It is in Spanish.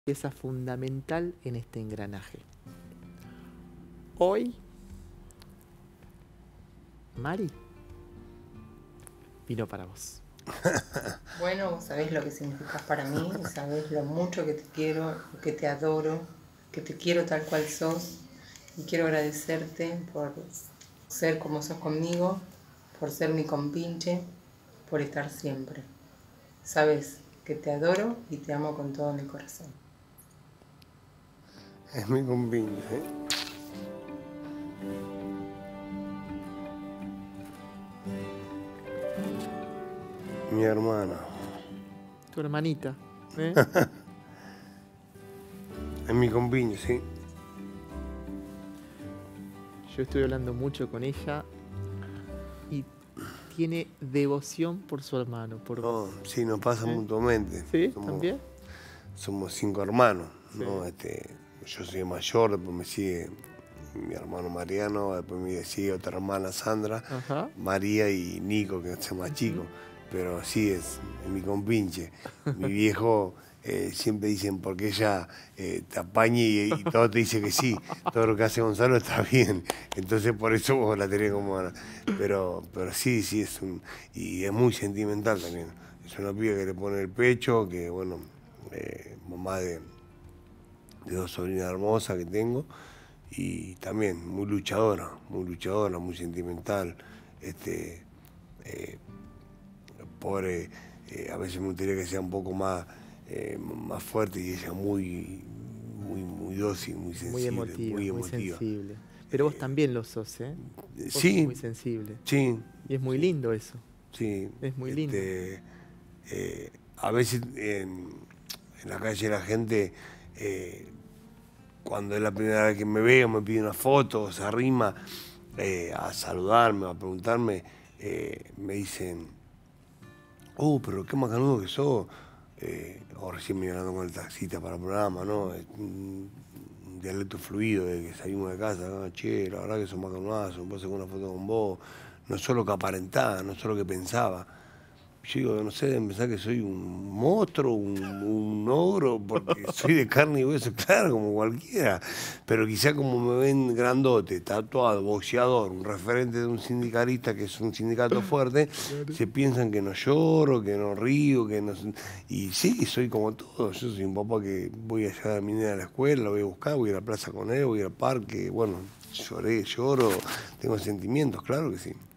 pieza fundamental en este engranaje. Hoy, Mari vino para vos. Bueno, vos sabés lo que significas para mí, sabés lo mucho que te quiero, que te adoro, que te quiero tal cual sos, y quiero agradecerte por ser como sos conmigo, por ser mi compinche, por estar siempre. Sabes que te adoro y te amo con todo mi corazón. Es mi compinche. Mi hermana. Tu hermanita, ¿eh? Es mi compinche, sí. Yo estoy hablando mucho con ella y tiene devoción por su hermano, por vos. No, sí, nos pasa mutuamente. ¿Sí? ¿También? Somos 5 hermanos, Sí. ¿no? Yo soy el mayor, después me sigue mi hermano Mariano, después me sigue otra hermana Sandra, Ajá. María y Nico, que es más chico. Pero sí, es mi compinche. Mi viejo siempre dicen, porque ella te apaña y todo te dice que sí. Todo lo que hace Gonzalo está bien. Entonces por eso vos la tenés como... Pero sí, y es muy sentimental también. Es una piba que le pone el pecho, que bueno, mamá de 2 sobrinas hermosas que tengo. Y también muy luchadora, muy sentimental. Pobre, a veces me gustaría que sea un poco más fuerte, y ella muy dócil, muy sensible, Muy emotiva, muy emotiva. sensible. Pero vos también lo sos, ¿eh? Vos sos Sí, muy sensible. sí, Y es muy lindo eso. sí. Es muy lindo. A veces en la calle la gente, cuando es la primera vez que me veo, me pide una foto, o se arrima a saludarme, a preguntarme, me dicen, pero qué macanudo que sos. O recién me hablando con el taxista para el programa, ¿no? Un dialecto fluido de que salimos de casa, ¿no? Che, la verdad que sos macanudazo, me puedo sacar una foto con vos. No solo que aparentaba, no solo que pensaba. Yo digo, no sé, deben pensar que soy un monstruo, un ogro, porque soy de carne y hueso, claro, como cualquiera. Pero quizá como me ven grandote, tatuado, boxeador, un referente de un sindicalista que es un sindicato fuerte, se piensan que no lloro, que no río, que no... Y sí, soy como todo. Yo soy un papá que voy a llevar a mi nena a la escuela, la voy a buscar, voy a la plaza con él, voy al parque, bueno, lloré, lloro, tengo sentimientos, claro que sí.